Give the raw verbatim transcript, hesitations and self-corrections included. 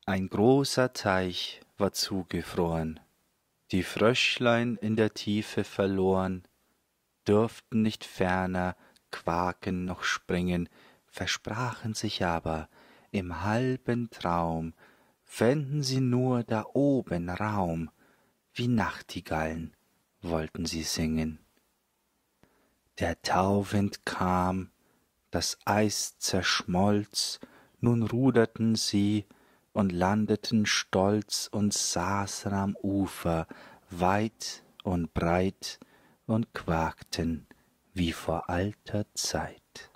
Ein großer Teich war zugefroren, die Fröschlein in der Tiefe verloren, dürften nicht ferner quaken noch springen, versprachen sich aber im halben Traum, fänden sie nur da oben Raum, wie Nachtigallen wollten sie singen. Der Tauwind kam, das Eis zerschmolz, nun ruderten sie und landeten stolz und saßen am Ufer, weit und breit, und quakten wie vor alter Zeit.